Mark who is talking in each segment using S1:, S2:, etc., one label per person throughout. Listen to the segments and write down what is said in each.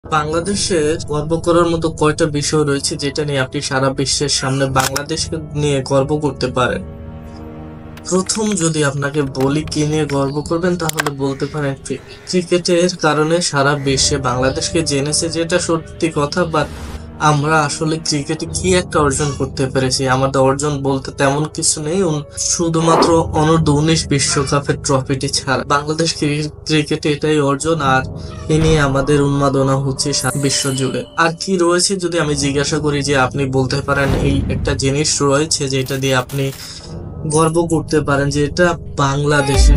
S1: বাংলাদেশে গর্ব করার মতো কয়টা বিষয় রয়েছে যেটা নিয়ে আপনি সারা বিশ্বের সামনে বাংলাদেশকে নিয়ে গর্ব করতে পারেন? প্রথম যদি আপনাকে বলি কি নিয়ে গর্ব করবেন, তাহলে বলতে পারেন ক্রিকেটের কারণে সারা বিশ্বে বাংলাদেশকে জেনেছে, যেটা সত্যি কথা। বাট আমরা আসলে ক্রিকেটে কি একটা অর্জন করতে পেরেছি? আমাদের অর্জন বলতে তেমন কিছু নেই, শুধুমাত্র অনূর্ধ্ব-19 বিশ্বকাপের ট্রফিটি ছাড়া। বাংলাদেশ ক্রিকেটে এটাই অর্জন, আর এ নিয়ে আমাদের উন্মাদনা হচ্ছে সারা বিশ্ব জুড়ে। আর কি রয়েছে যদি আমি জিজ্ঞাসা করি, যে আপনি বলতে পারেন এই একটা জিনিস রয়েছে যেটা দিয়ে আপনি গর্ব করতে পারেন, যে এটা বাংলাদেশের।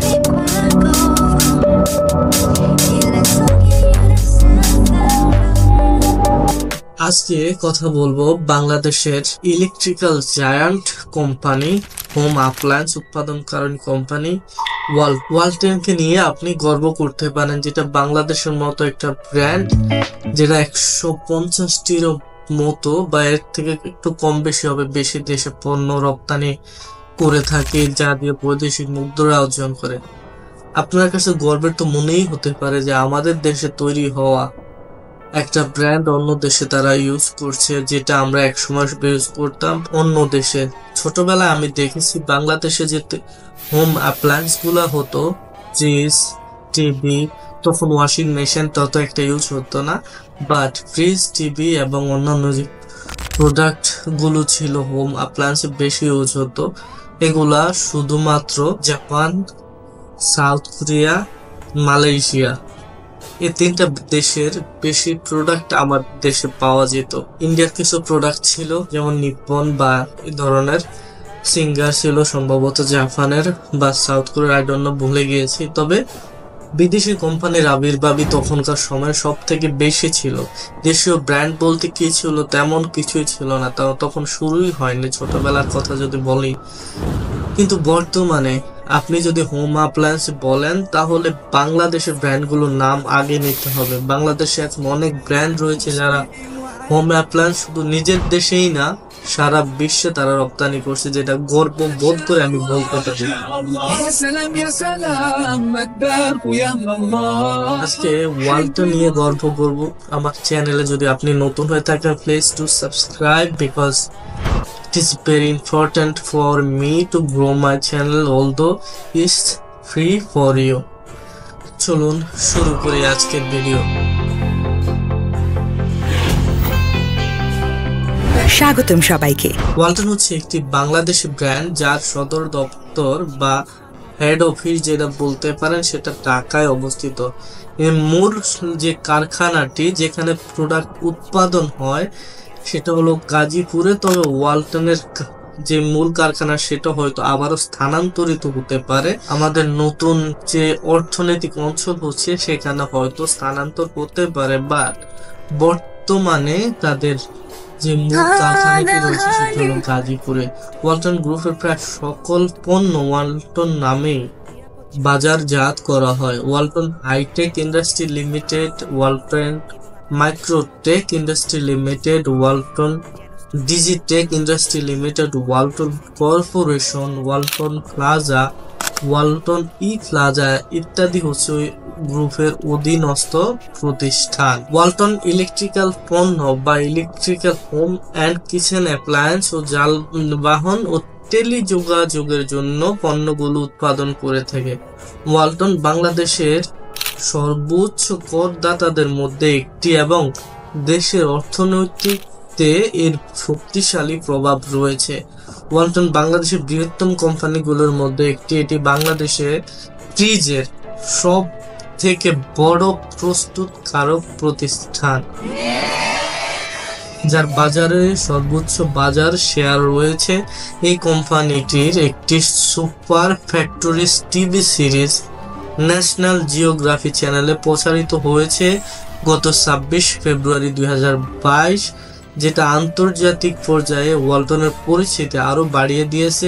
S1: আজকে কথা বলবো বাংলাদেশের electrical giant company, home appliance উৎপাদনকারী কোম্পানি ওয়ালটনকে নিয়ে আপনি গর্ব করতে পারেন, যেটা বাংলাদেশের মতো একটা ব্র্যান্ড, যেটা 150টিরও মতো বা এর থেকে একটু কম বেশি হবে বেশি দেশে পণ্য রপ্তানি করে থাকে, যা দিয়ে বৈদেশিক মুদ্রা অর্জন করে। আপনার কাছে গর্বের তো মনেই হতে পারে যে আমাদের দেশে তৈরি হওয়া একটা ব্র্যান্ড অন্য দেশে তারা ইউজ করছে, যেটা আমরা একসময় ইউজ করতাম অন্য দেশে। ছোটবেলায় আমি দেখেছি বাংলাদেশে যে হোম অ্যাপ্লায়েন্স গুলা হতো, ফ্রিজ, টিভি, তখন ওয়াশিং মেশিন তত একটা ইউজ হতো না, বাট ফ্রিজ, টিভি এবং অন্যান্য যে প্রোডাক্ট গুলো ছিল হোম অ্যাপ্লায়েন্সে বেশি ইউজ হতো। এগুলা শুধুমাত্র জাপান, সাউথ কোরিয়া, মালয়েশিয়া, এই তিনটা দেশের বেশি প্রোডাক্ট আমার দেশে পাওয়া যেত। ইন্ডিয়ার কিছু প্রোডাক্ট ছিল, যেমন নিপ্পন বা এই ধরনের, সিঙ্গার ছিল সম্ভবত জাপানের বা সাউথ কোরিয়ার, আই ডোন্ট নো, ভুলে গিয়েছি। তবে বিদেশি কোম্পানির আবির্ভাবই তখনকার সময় সব থেকে বেশি ছিল। দেশীয় ব্র্যান্ড বলতে কি ছিল? তেমন কিছুই ছিল না, তাও তখন শুরুই হয়নি, ছোটবেলার কথা যদি বলি। কিন্তু বর্তমানে আপনি যদি হোম অ্যাপ্লায়েন্স বলেন, তাহলে বাংলাদেশের ব্র্যান্ডগুলোর নাম আগে নিতে হবে। বাংলাদেশে এখন অনেক ব্র্যান্ড রয়েছে যারা হোম অ্যাপ্লায়েন্স শুধু নিজের দেশেই না, সারা বিশ্বে তারা রপ্তানি করছে, যেটা গর্ব বোধ করে আমি বলতে পারি। আজকে ওয়ালটন নিয়ে গর্ব করব। আমার চ্যানেলে যদি আপনি নতুন হয়ে থাকেন, please to subscribe, because it is very important for me to grow my channel, although it's free for you. চলুন শুরু করি আজকের ভিডিও।
S2: স্বাগতম সবাইকে।
S1: ওয়ালটন হচ্ছে একটি বাংলাদেশি ব্র্যান্ড, যার সদর দপ্তর বা হেড অফিস যেটা বলতে পারেন সেটা ঢাকায় অবস্থিত। এর মূল যে কারখানাটি যেখানে প্রোডাক্ট উৎপাদন হয় সেটা হলো গাজীপুরে। তবে ওয়ালটনের যে মূল কারখানা সেটা হয়তো আবারও স্থানান্তরিত হতে পারে। আমাদের নতুন যে অর্থনৈতিক অঞ্চল হচ্ছে সেখানে হয়তো স্থানান্তর হতে পারে, বাট বর্তমানে তাদের যে মূল কারখানাটি রয়েছে সেটা হলো গাজীপুরে। ওয়ালটন গ্রুপের প্রায় সকল পণ্য ওয়ালটন নামে বাজারজাত করা হয়। Walton hi-tech industry limited, Walton microtech industry limited, Walton digitech industry limited, Walton corporation, Walton plaza, Walton e plaza ইত্যাদি হচ্ছে ওই গ্রুপের অধীনস্থ প্রতিষ্ঠান। ওয়ালটন ইলেকট্রিক্যাল পণ্য বা electrical home and kitchen appliance ও যানবাহন ও টেলিযোগাযোগের জন্য পণ্যগুলো উৎপাদন করে থাকে। ওয়ালটন বাংলাদেশের সর্বোচ্চ করদাতাদের মধ্যে একটি এবং দেশের অর্থনৈতিকতে এর শক্তিশালী প্রভাব রয়েছে। ওয়ালটন বাংলাদেশের বৃহত্তম কোম্পানিগুলোর মধ্যে একটি। এটি বাংলাদেশে ফ্রিজের সব থেকে বড় প্রস্তুতকারক প্রতিষ্ঠান, যার বাজারে সর্বোচ্চ বাজার শেয়ার রয়েছে। এই কোম্পানিটির একটি super factories TV series National Geographic চ্যানেলে প্রচারিত হয়েছে গত 26 ফেব্রুয়ারি 2022, যেটা আন্তর্জাতিক পর্যায়ে ওয়ালটনের পরিচিতি আরো বাড়িয়ে দিয়েছে।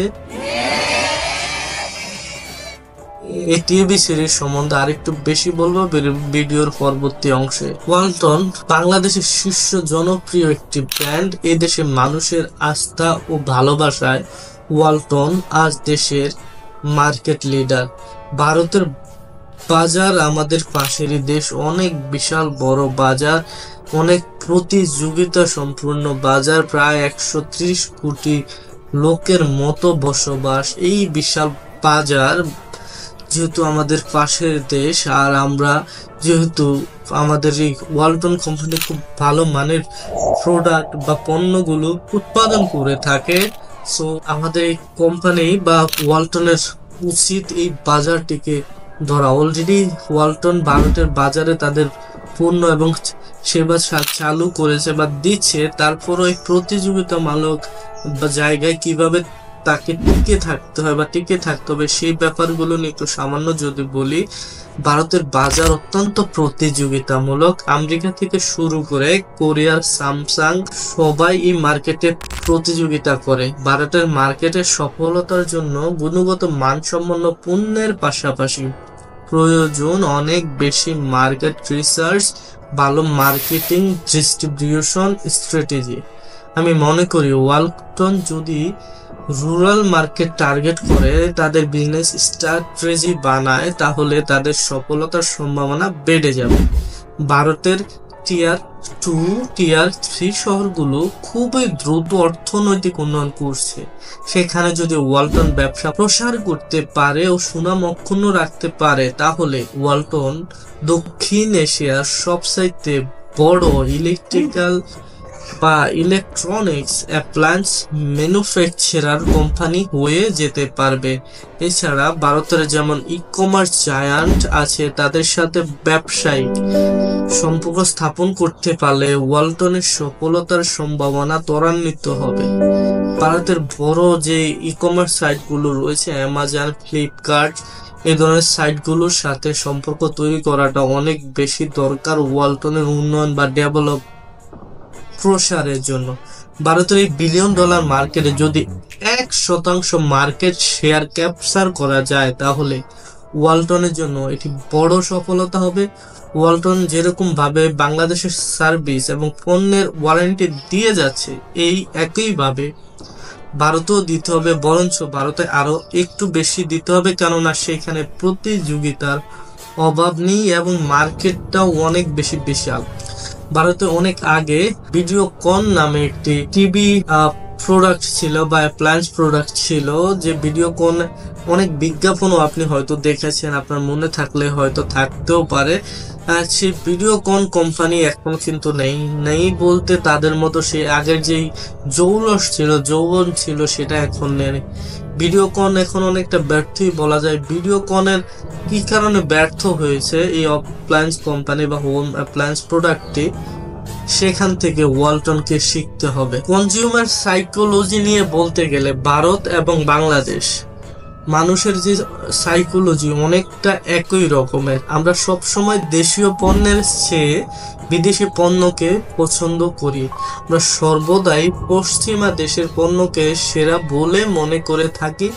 S1: এই টিভি সিরিজ সম্বন্ধে আরেকটু বেশি বলবো ভিডিওর পরবর্তী অংশে। ওয়ালটন বাংলাদেশের শীর্ষ জনপ্রিয় একটি ব্র্যান্ড। এই দেশে মানুষের আস্থা ও ভালোবাসায় ওয়ালটন আজ দেশের মার্কেট লিডার। ভারতের বাজার আমাদের পাশেরই দেশ, অনেক বিশাল বড় বাজার, অনেক প্রতিযোগিতা সম্পূর্ণ বাজার, প্রায় 130 কোটি লোকের মতো বসবাস এই বিশাল বাজার। যেহেতু আমাদের পাশের দেশ আর আমরা যেহেতু আমাদের এই ওয়ালটন কোম্পানি খুব ভালো মানের প্রোডাক্ট বা পণ্যগুলো উৎপাদন করে থাকে, সো আমাদের এই কোম্পানি বা ওয়ালটনের উচিত এই বাজারটিকে ধরা। অলরেডি ওয়ালটন ভারতের বাজারে তাদের পণ্য এবং সেবা চালু করেছে বা দিচ্ছে, তারপরও এই প্রতিযোগিতামূলক জায়গায় কিভাবে তাকে টিকে থাকতে হয় বা টিকে থাকতে হবে সেই ব্যাপারগুলো নিয়ে একটু সামান্য যদি বলি। ভারতের বাজার অত্যন্ত প্রতিযোগিতামূলক। আমেরিকা থেকে শুরু করে কোরিয়ার স্যামসাং সবাই এই মার্কেটে প্রতিযোগিতা করে। ভারতের মার্কেটের সফলতার জন্য গুণগত মানসম্পন্ন পণ্যের পাশাপাশি প্রয়োজন অনেক বেশি মার্কেট রিসার্চ, ভালো মার্কেটিং, ডিস্ট্রিবিউশন স্ট্র্যাটেজি। আমি মনে করি ওয়ালটন যদি রুরাল মার্কেট টার্গেট করে তাদের বিজনেস স্ট্র্যাটেজি বানায়, তাহলে তাদের সফলতার সম্ভাবনা বেড়ে যাবে। ভারতের টিয়ার 2, টিয়ার 3 শহরগুলো খুবই দ্রুত অর্থনৈতিক উন্নয়ন করছে। সেখানে যদি ওয়ালটন ব্যবসা প্রসার করতে পারে ও সুনাম অক্ষুণ্ণ রাখতে পারে, তাহলে ওয়ালটন দক্ষিণ এশিয়ার সবচাইতে বড় ইলেকট্রিক্যাল বা ইলেকট্রনিক্স অ্যাপ্লায়েন্স ম্যানুফ্যাকচারার কোম্পানি হয়ে যেতে পারবে। এছাড়া ভারতের যেমন ই কমার্স জায়ান্ট আছে, তাদের সাথে ব্যবসায়িক সম্পর্ক স্থাপন করতে পারলে ওয়ালটনের সফলতার সম্ভাবনা ত্বরান্বিত হবে। ভারতের বড় যে ই কমার্স সাইটগুলো রয়েছে, অ্যামাজন, ফ্লিপকার্ট, এই ধরনের সাইটগুলোর সাথে সম্পর্ক তৈরি করাটা অনেক বেশি দরকার ওয়ালটনের উন্নয়ন বা ডেভেলপ প্রসারের জন্য। ভারতের এই $1 বিলিয়ন মার্কেটে যদি 1% মার্কেট শেয়ার ক্যাপচার করা যায়, তাহলে ওয়ালটনের জন্য এটি বড় সফলতা হবে। ওয়ালটন যেরকম ভাবে বাংলাদেশের সার্ভিস এবং পণ্যের ওয়ারেন্টি দিয়ে যাচ্ছে, এই একইভাবে ভারতেও দিতে হবে, বরঞ্চ ভারতে আরো একটু বেশি দিতে হবে, কেননা সেখানে প্রতিযোগিতার অভাব নেই এবং মার্কেটটাও অনেক বেশি বিশাল। ভারতে অনেক আগে ভিডিওকন নামে একটি টিভি প্রোডাক্ট ছিল বা অ্যাপ্লায়েন্স প্রোডাক্ট ছিল, যে ভিডিওকন অনেক বিজ্ঞাপনও আপনি হয়তো দেখেছেন, আপনার মনে থাকলে হয়তো থাকতেও পারে। সেই ভিডিওকন কোম্পানি এখন কিন্তু নেই বলতে তাদের মতো সেই আগের যেই যৌবন ছিল সেটা এখন নেই। ভিডিওকন এখন অনেকটা ব্যর্থই বলা যায়। ভিডিওকনের কি কারণে ব্যর্থ হয়েছে এই অ্যাপ্লায়েন্স কোম্পানি বা হোম অ্যাপ্লায়েন্স প্রোডাক্টটি, সেখান থেকে ওয়ালটনকে শিখতে হবে। কনজিউমার সাইকোলজি নিয়ে বলতে গেলে ভারত এবং বাংলাদেশ মানুষের যে সাইকোলজি অনেকটা একই রকমের। আমরা সব সময় দেশীয় পণ্যের চেয়ে বিদেশি পণ্যকে পছন্দ করি। আমরা সর্বদাই পশ্চিমা দেশের পণ্যকে সেরা বলে মনে করে থাকি।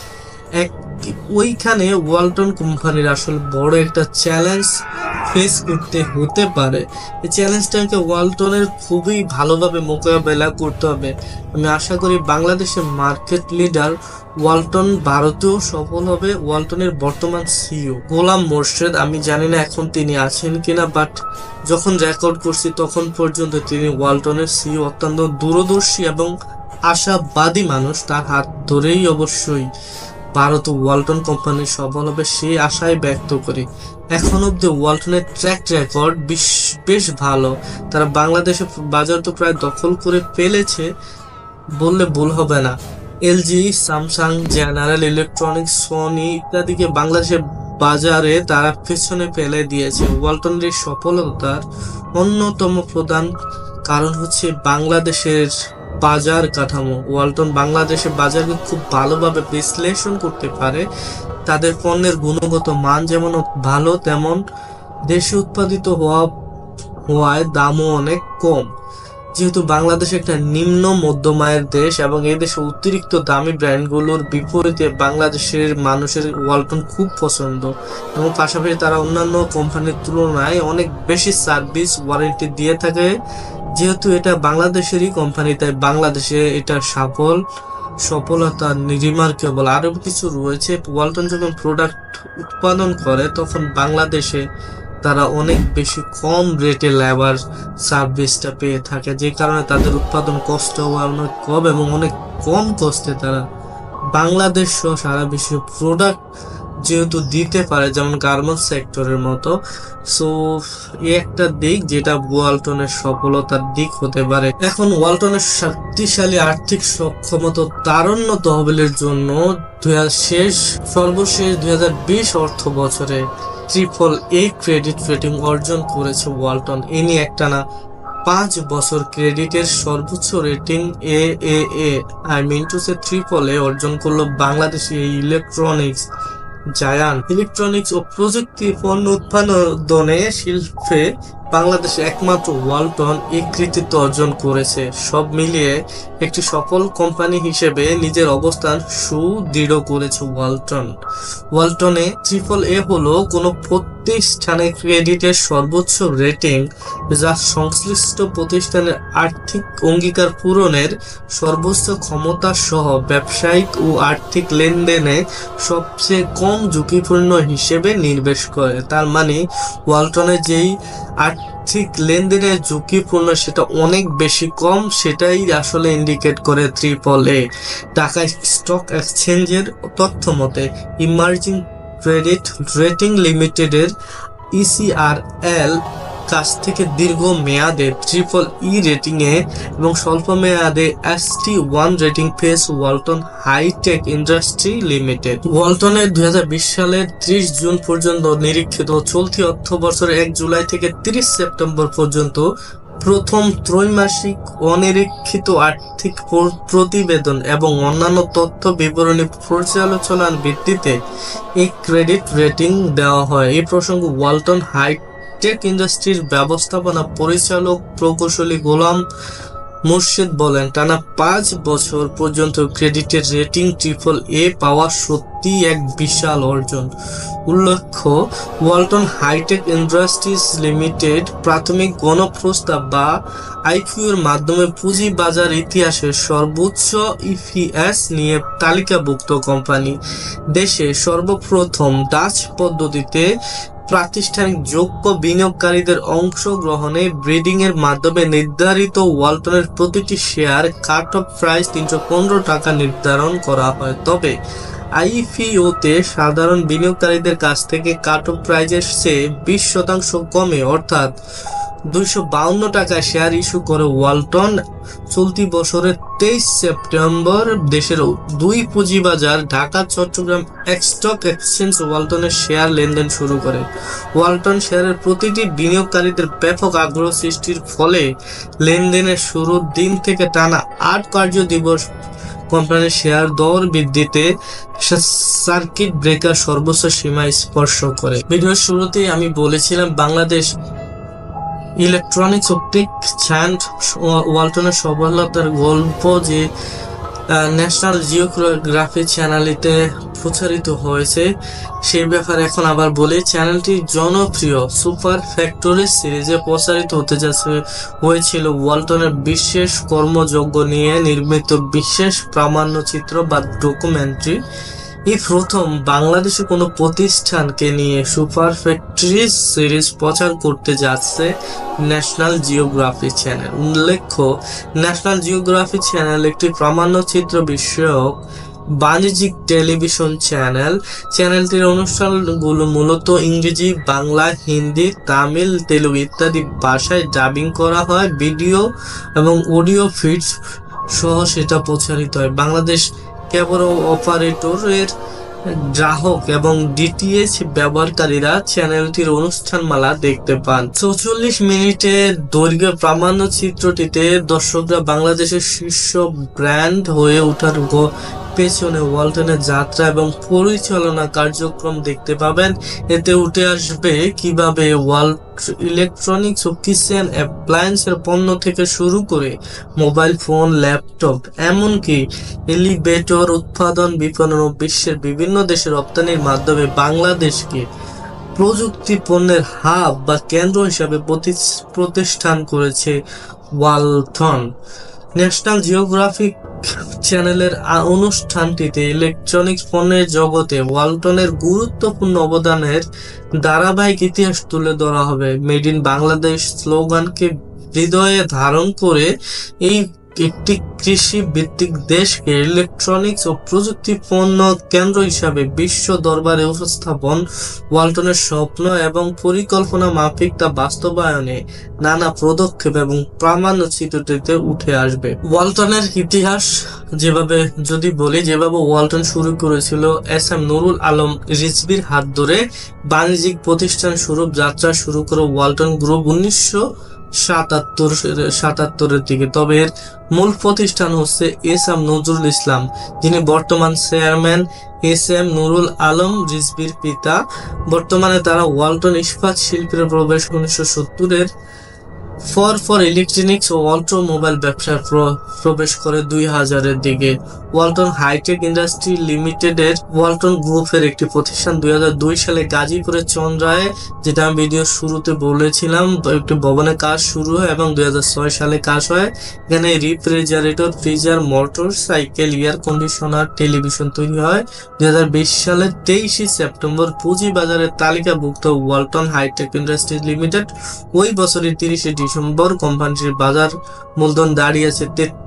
S1: ওইখানে ওয়ালটন কোম্পানির আসলে বড় একটা চ্যালেঞ্জ ফেস করতে হতে পারে। এই চ্যালেঞ্জটাকে ওয়ালটনের খুবই ভালোভাবে মোকাবেলা করতে হবে। আমি আশা করি বাংলাদেশের মার্কেট লিডার ওয়ালটন ভারতেও সফল হবে। ওয়ালটনের বর্তমান সিইও গোলাম মোর্শেদ, আমি জানি না এখন তিনি আছেন কিনা, বাট যখন রেকর্ড করছি তখন পর্যন্ত তিনি ওয়ালটনের সিইও। অত্যন্ত দূরদর্শী এবং আশাবাদী মানুষ। তার হাত ধরেই অবশ্যই ভারত ও ওয়ালটন কোম্পানি সফল হবে সেই আশায় ব্যক্ত করি। এখন অব্দি ওয়ালটনের ট্র্যাক রেকর্ড বেশ ভালো। তারা বাংলাদেশের বাজার তো প্রায় দখল করে ফেলেছে বললে ভুল হবে না। LG, Samsung, General Electronics, Sony ইত্যাদিকে বাংলাদেশের বাজারে তারা পেছনে ফেলে দিয়েছে। ওয়ালটনের সফলতার অন্যতম প্রধান কারণ হচ্ছে বাংলাদেশের বাজার কাঠামো। ওয়ালটন বাংলাদেশের বাজারকে খুব ভালোভাবে বিশ্লেষণ করতে পারে। তাদের পণ্যের গুণগত মান যেমন ভালো, তেমন দেশে উৎপাদিত হওয়ায় দামও অনেক কম। যেহেতু বাংলাদেশ একটা নিম্ন মধ্যম আয়ের দেশ এবং এই দেশে অতিরিক্ত দামি ব্র্যান্ডগুলোর বিপরীতে বাংলাদেশের মানুষের ওয়ালটন খুব পছন্দ এবং পাশাপাশি তারা অন্যান্য কোম্পানির তুলনায় অনেক বেশি সার্ভিস ওয়ারেন্টি দিয়ে থাকে। যেহেতু এটা বাংলাদেশেরই কোম্পানি, তাই বাংলাদেশে এটা সফলতা রিমার্কেবল। আরো কিছু রয়েছে। ওয়ালটন যখন প্রোডাক্ট উৎপাদন করে তখন বাংলাদেশে তারা অনেক বেশি কম রেটে লেবার সার্ভিসটা পেয়ে থাকে, যে কারণে তাদের উৎপাদন কষ্ট অনেক কম এবং অনেক কম কষ্টে তারা বাংলাদেশ সহ সারা বিশ্বে প্রোডাক্ট যেহেতু দিতে পারে, যেমন গার্মেন্টস সেক্টরের মতো। সো এই একটা দিক যেটা ওয়ালটনের সফলতার দিক হতে পারে। এখন ওয়ালটনের শক্তিশালী আর্থিক সক্ষমতা তারুণ্য তহবিলের জন্য সর্বশেষ 2020 অর্থ বছরে AAA ক্রেডিট রেটিং অর্জন করেছে ওয়ালটন। এ নিয়ে একটানা 5 বছর ক্রেডিটের সর্বোচ্চ রেটিং AAA অর্জন করলো বাংলাদেশি এই ইলেকট্রনিক্স জায়ান্ট। ইলেকট্রনিক্স ও প্রযুক্তি পণ্য উৎপাদনে শিল্পে বাংলাদেশে একমাত্র ওয়ালটন এই কৃতিত্ব অর্জন করেছে। সব মিলিয়ে একটি সফল কোম্পানি হিসেবে নিজের অবস্থান সুদৃঢ় করেছে ওয়ালটনে AAA হলো কোনো প্রতিষ্ঠানের ক্রেডিটের সর্বোচ্চ রেটিং, যা সংশ্লিষ্ট প্রতিষ্ঠানের আর্থিক অঙ্গীকার পূরণের সর্বোচ্চ ক্ষমতা সহ ব্যবসায়িক ও আর্থিক লেনদেনে সবচেয়ে কম ঝুঁকিপূর্ণ হিসেবে নির্দেশ করে। তার মানে ওয়ালটনের যেই আর্থিক লেনদেনের ঝুঁকিপূর্ণ সেটা অনেক বেশি কম, সেটাই আসলে ইন্ডিকেট করে AAA। ঢাকা স্টক এক্সচেঞ্জের তথ্য মতে ইমার্জিং ক্রেডিট রেটিং লিমিটেডের ECRL কাছ থেকে দীর্ঘ মেয়াদে EEE রেটিং এ এবং স্বল্প মেয়াদে ST1 রেটিং পেয়েছে ওয়ালটন হাইটেক ইন্ডাস্ট্রি লিমিটেড। ওয়ালটনের 2020 সালের 30 জুন পর্যন্ত নিরীক্ষিত চলতি অর্থ বছরের 1 জুলাই থেকে 30 সেপ্টেম্বর পর্যন্ত প্রথম ত্রৈমাসিক অনিরীক্ষিত আর্থিক প্রতিবেদন এবং অন্যান্য তথ্য বিবরণী পর্যালোচনার ভিত্তিতে এই ক্রেডিট রেটিং দেওয়া হয়। এই প্রসঙ্গে ওয়ালটন হাইটেক ইন্ডাস্ট্রির ব্যবস্থাপনা পরিচালক প্রকৌশলী গোলাম মুর্শিদ বলেন, টানা 5 বছর পর্যন্ত ক্রেডিটের রেটিং AAA পাওয়া সত্যি এক বিশাল অর্জন। উল্লেখ্য, ওয়ালটন হাইটেক ইন্ডাস্ট্রিজ লিমিটেড প্রাথমিক গণপ্রস্তাব বা আইকিউ এর মাধ্যমে পুঁজিবাজার ইতিহাসের সর্বোচ্চ EPS নিয়ে তালিকাভুক্ত কোম্পানি। দেশে সর্বপ্রথম ডাচ পদ্ধতিতে প্রাতিষ্ঠানিক যোগ্য বিনিয়োগকারীদের অংশগ্রহণে ব্রিডিং এর মাধ্যমে নির্ধারিত ওয়ালটনের প্রতিটি শেয়ার কাট অফ প্রাইস 315 টাকা নির্ধারণ করা হয়। তবে আইপিওতে সাধারণ বিনিয়োগকারীদের কাছ থেকে কাট অফ প্রাইসের চেয়ে 20% কমে অর্থাৎ 252 টাকায় শেয়ার ইস্যু করে ওয়ালটন। চলতি বছরের 23 সেপ্টেম্বর দেশের 2 পুঁজিবাজার ঢাকা চট্টগ্রাম স্টক এক্সচেঞ্জ ওয়ালটনের শেয়ার লেনদেন শুরু করে। ওয়ালটন শেয়ারের প্রতিটি বিনিয়োগকারীদের ব্যাপক আগ্রহ সৃষ্টির ফলে লেনদেনের শুরুর দিন থেকে টানা 8 কার্য দিবস কোম্পানির শেয়ার দর বৃদ্ধিতে সার্কিট ব্রেকার সর্বোচ্চ সীমা স্পর্শ করে। ভিডিওর শুরুতেই আমি বলেছিলাম বাংলাদেশ ইলেকট্রনিক্স ও টেক জায়ান্ট ওয়ালটনের সফলতার গল্প যে ন্যাশনাল জিওগ্রাফি চ্যানেলটিতে প্রচারিত হয়েছে সেই ব্যাপারে এখন আবার বলি। চ্যানেলটি জনপ্রিয় সুপার ফ্যাক্টরি সিরিজে প্রচারিত হতে হয়েছিল ওয়ালটনের বিশেষ কর্মযজ্ঞ নিয়ে নির্মিত বিশেষ প্রামাণ্যচিত্র বা ডকুমেন্টারি। এই প্রথম বাংলাদেশে কোনো প্রতিষ্ঠানকে নিয়ে সুপার ফ্যাক্টরি সিরিজ প্রচার করতে যাচ্ছে ন্যাশনাল জিওগ্রাফি চ্যানেল। উল্লেখ্য, ন্যাশনাল জিওগ্রাফি চ্যানেল একটি প্রামাণ্যচিত্র বিষয়ক বাণিজ্যিক টেলিভিশন চ্যানেল। চ্যানেলটির অনুষ্ঠানগুলো মূলত ইংরেজি, বাংলা, হিন্দি, তামিল, তেলুগু ইত্যাদি ভাষায় ডাবিং করা হয়। ভিডিও এবং অডিও ফিড সহ সেটা প্রচারিত হয়। বাংলাদেশ কেবল অপারেটরের গ্রাহক এবং ডিটিএইচ ব্যবহারকারীরা চ্যানেলটির অনুষ্ঠানমালা দেখতে পান। 44 মিনিটের দৈর্ঘ্য প্রামাণ্যচিত্রটিতে দর্শকরা বাংলাদেশের শীর্ষ ব্র্যান্ড হয়ে ওঠার পেছনে ওয়ালটনের যাত্রা এবং পরিচালনা কার্যক্রম দেখতে পাবেন। এতে উঠে আসবে কিভাবে ইলেকট্রনিক্স ও কিচেন অ্যাপ্লায়েন্সের পণ্য থেকে শুরু করে মোবাইল ফোন, ল্যাপটপ, এমনকি এলিভেটর উৎপাদন, বিপণন ও বিশ্বের বিভিন্ন দেশে রপ্তানির মাধ্যমে বাংলাদেশকে প্রযুক্তি পণ্যের হাব বা কেন্দ্র হিসাবে প্রতিষ্ঠান করেছে ওয়ালটন। ন্যাশনাল জিওগ্রাফিক চ্যানেলের অনুষ্ঠানটিতে ইলেকট্রনিক্স পণ্যের জগতে ওয়ালটনের গুরুত্বপূর্ণ অবদানের ধারাবাহিক ইতিহাস তুলে ধরা হবে। মেড ইন বাংলাদেশ স্লোগানকে হৃদয়ে ধারণ করে এই একটি কৃষি ভিত্তিক দেশকে ইলেকট্রনিক্স ও প্রযুক্তি পণ্য কেন্দ্র হিসাবে বিশ্ব দরবারে উপস্থাপন ওয়ালটনের স্বপ্ন এবং পরিকল্পনা মাফিক তা বাস্তবায়নে নানা পদক্ষেপ এবং প্রামাণ্য চিত্রটিতে উঠে আসবে। ওয়ালটনের ইতিহাস যেভাবে ওয়ালটন শুরু করেছিল এস.এম. নুরুল আলম রিজভির হাত ধরে বাণিজ্যিক প্রতিষ্ঠান স্বরূপ যাত্রা শুরু করে ওয়ালটন গ্রুপ 1977-এর দিকে। তবে এর মূল প্রতিষ্ঠান হচ্ছে এস.এম. নজরুল ইসলাম, যিনি বর্তমান চেয়ারম্যান এস.এম. নুরুল আলম রিজভির পিতা। বর্তমানে তারা ওয়ালটন ইস্পাত শিল্পের প্রবেশ 1970-এর পর ইলেকট্রনিক্স ও অটোমোবাইল ব্যবসায় প্রবেশ করে 2000-এর দিকে। ওয়ালটন হাইটেক ইন্ডাস্ট্রি লিমিটেডের ওয়ালটন গ্রুপের একটি প্রতিষ্ঠান 2002 সালে গাজীপুরের চন্দ্রায়, যেটা আমি ভিডিও শুরুতে বলেছিলাম, একটি ভবনে কাজ শুরু হয় এবং 2006 সালে কাজ হয়। এখানে refrigerator, freezer, motorcycle, air conditioner, television তৈরি হয়। 2020 সালের 23 সেপ্টেম্বর পুঁজিবাজারে তালিকাভুক্ত ওয়ালটন হাইটেক ইন্ডাস্ট্রি লিমিটেড ওই বছরের 30 ডিসেম্বর কোম্পানিটির বাজার মূলধন দাঁড়িয়েছে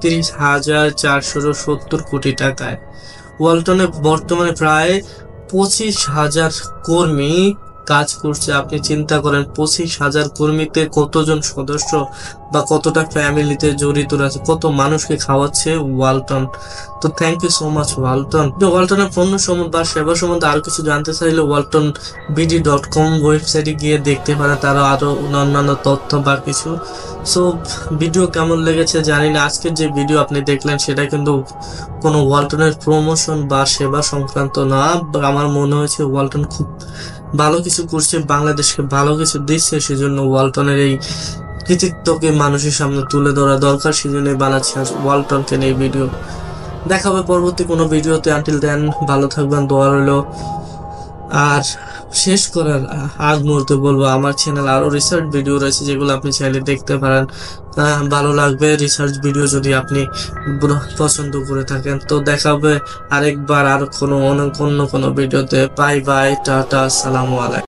S1: 33,470 কোটি টাকায়। ওয়ালটনে বর্তমানে প্রায় 25,000 কর্মী কাজ করছে। আপনি চিন্তা করেন 25,000 কর্মীতে কতজন সদস্য বা কতটা ফ্যামিলিতে জড়িত আছে, কত মানুষকে খাওয়াচ্ছে ওয়ালটন। তো thank you so much Walton. ওয়ালটনের পণ্য সম্বন্ধে বা সেবা সম্বন্ধে আরো কিছু জানতে চাইলে waltonbd.com ওয়েবসাইটে গিয়ে দেখতে পারেন, তারা আরো অন্যান্য তথ্য বা কিছু। সো ভিডিও কেমন লেগেছে জানি না। আজকের যে ভিডিও আপনি দেখলেন সেটা কিন্তু কোনো ওয়ালটনের প্রমোশন বা সেবা সংক্রান্ত না। আমার মনে হয়েছে ওয়ালটন খুব ভালো কিছু করছে, বাংলাদেশকে ভালো কিছু দিচ্ছে, সেজন্য ওয়ালটনের এই কৃতিত্বকে মানুষের সামনে তুলে ধরা দরকার, সেজন্য বানাচ্ছি ওয়ালটনকে নিয়ে ভিডিও। দেখা হবে পরবর্তী কোনো ভিডিওতে। আনটিল দেন ভালো থাকবেন, দোয়া রইল। আর শেষ করার আগ মুহূর্তে বলবো, আমার চ্যানেল আরো রিসার্চ ভিডিও রয়েছে যেগুলো আপনি চাইলে দেখতে পারেন, ভালো লাগবে রিসার্চ ভিডিও যদি আপনি পছন্দ করে থাকেন। তো দেখা হবে আরেকবার আর অন্য কোনো ভিডিওতে। বাই বাই, টাটা, আসসালামু আলাইকুম।